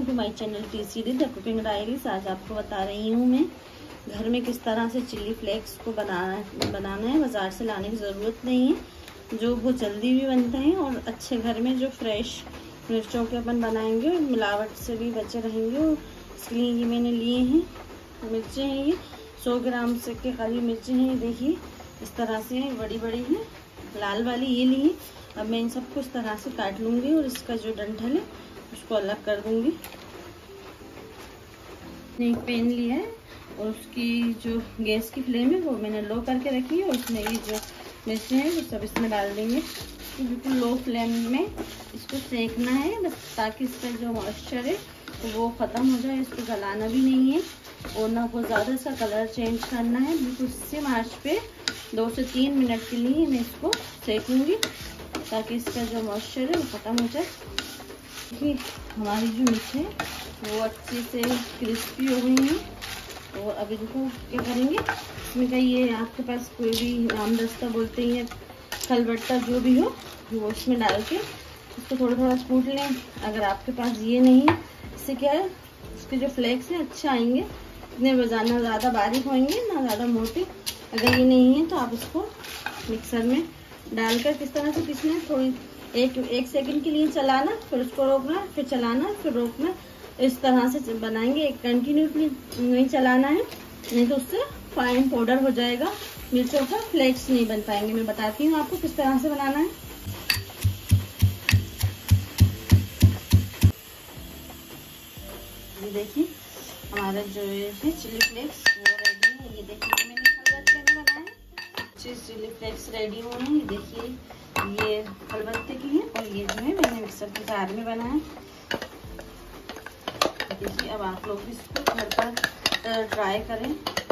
Welcome to my channel TCD the cooking diaries. आज आपको बता रही हूँ मैं घर में किस तरह से चिल्ली फ्लेक्स को बनाना है। बाज़ार से लाने की ज़रूरत नहीं है, जो बहुत जल्दी भी बनते हैं और अच्छे घर में जो फ्रेश मिर्चों के अपन बनाएंगे और मिलावट से भी बचे रहेंगे। इसके लिए ये मैंने लिए हैं मिर्चें हैं, ये 100 ग्राम से के करीब मिर्चें हैं। ये देखिए इस तरह से बड़ी बड़ी हैं, लाल वाली ये ली। अब मैं इन सबको इस तरह से काट लूँगी और इसका जो डंठल है उसको अलग कर दूँगी। एक पैन लिया है और उसकी जो गैस की फ्लेम है वो मैंने लो करके रखी है और उसमें ये जो मिर्चें हैं वो सब इसमें डाल देंगे। तो बिल्कुल लो फ्लेम में इसको सेकना है बस, ताकि इसका जो मॉइस्चर है वो ख़त्म हो जाए। इसको जलाना भी नहीं है और ना को ज़्यादा सा कलर चेंज करना है। बिल्कुल सिम आंच पे 2 से 3 मिनट के लिए मैं इसको सेकूँगी ताकि इसका जो मॉइस्चर है वो ख़त्म हो जाए। देखिए हमारी जो मिर्च है वो अच्छे से क्रिस्पी हो गई हैं। और अब इनको क्या करेंगे, इसमें का ये आपके पास कोई भी आमदस्ता बोलते हैं, खलबट्टा जो भी हो वो इसमें डाल के इसको थोड़ा थोड़ा कूट लें। अगर आपके पास ये नहीं है, इससे क्या है इसके जो फ्लेक्स हैं अच्छे आएंगे, इतने ना ज़्यादा बारीक होंगे ना ज़्यादा मोटे। अगर ये नहीं है तो आप इसको मिक्सर में डालकर किस तरह से पीसना है, थोड़ी एक सेकंड के लिए चलाना, फिर उसको रोकना, फिर चलाना, फिर रोकना। इस तरह से बनाएंगे, एक कंटिन्यूसली नहीं चलाना है, नहीं तो उससे फाइन पाउडर हो जाएगा, मिर्चों का फ्लेक्स नहीं बन पाएंगे। मैं बताती हूँ आपको किस तरह से बनाना है। ये देखिए हमारा जो है चिल्ली फ्लेक्स वो रेडी है। ये देखिए मैंने खलबत्ते में बनाया है, चिल्ली फ्लेक्स रेडी हुए हैं। ये देखिए ये खलबत्ते की है और ये जो है मैंने मिक्सर के जार में बनाया। देखिए अब आप लोग भी इसको घर पर ट्राई करें।